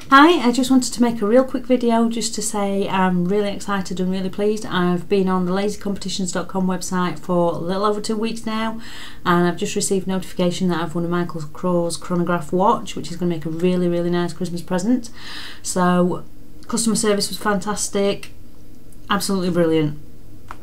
Hi, I just wanted to make a real quick video just to say I'm really excited and really pleased. I've been on the lazycompetitions.com website for a little over 2 weeks now, and I've just received notification that I've won a Michael Kors chronograph watch, which is going to make a really nice Christmas present. So customer service was fantastic, absolutely brilliant.